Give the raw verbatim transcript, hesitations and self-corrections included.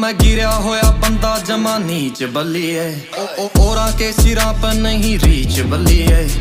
मैं गिरा होया बंदा जमा नीच बल्ली है ओ ओ ओरा के सिरा पर नहीं रीच बल्ली है।